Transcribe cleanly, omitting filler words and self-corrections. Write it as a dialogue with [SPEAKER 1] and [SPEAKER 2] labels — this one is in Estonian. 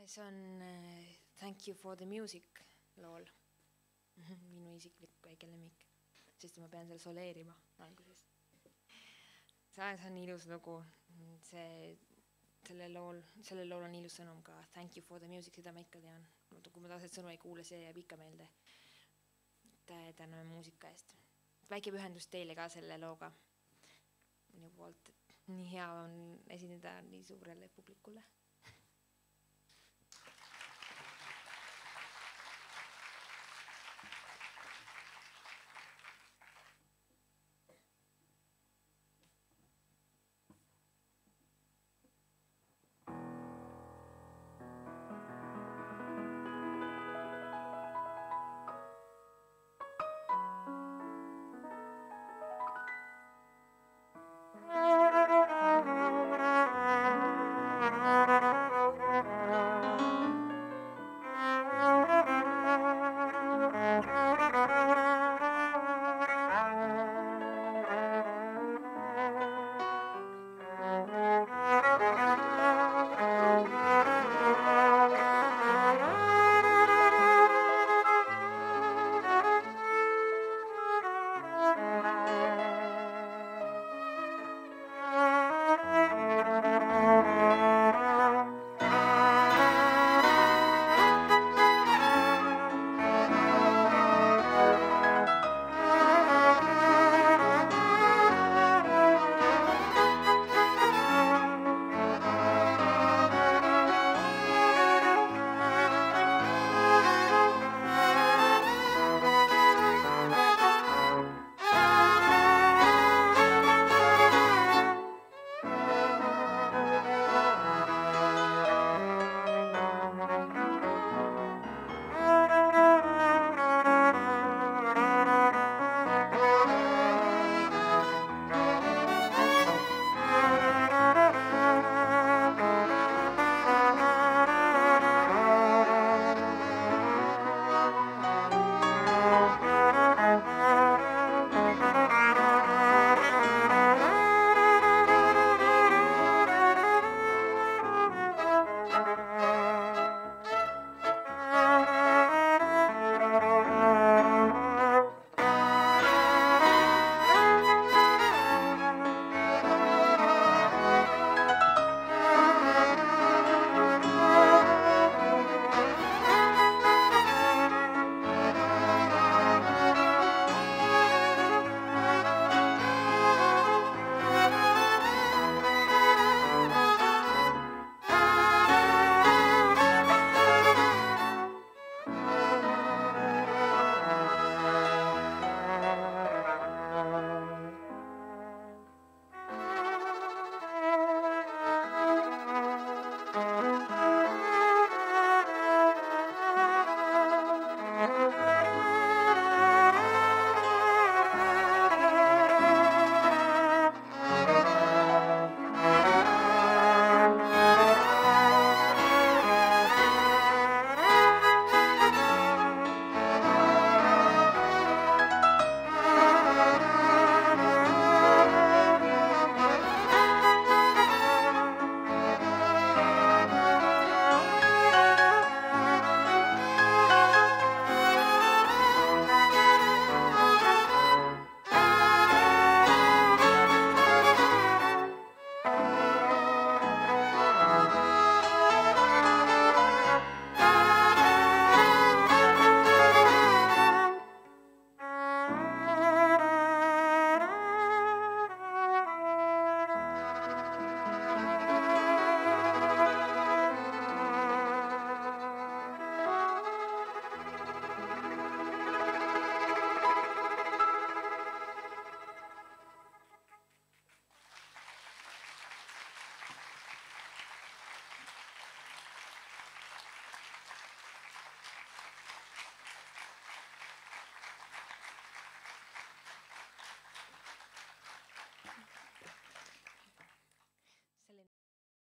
[SPEAKER 1] See on Thank You for the Music lool. Minu isiklik väike lemmik, sest ma pean seal soleerima alguses. See on ilus lugu. Sellel lool on ilus sõnum ka Thank You for the Music, seda ma ikka tean. Kui ma taset sõnu ei kuule, see jääb ikka meelde. Täname muusika eest. Väike pühendus teile ka selle looga. Minu poolt, nii hea on esineda nii suurele publikule.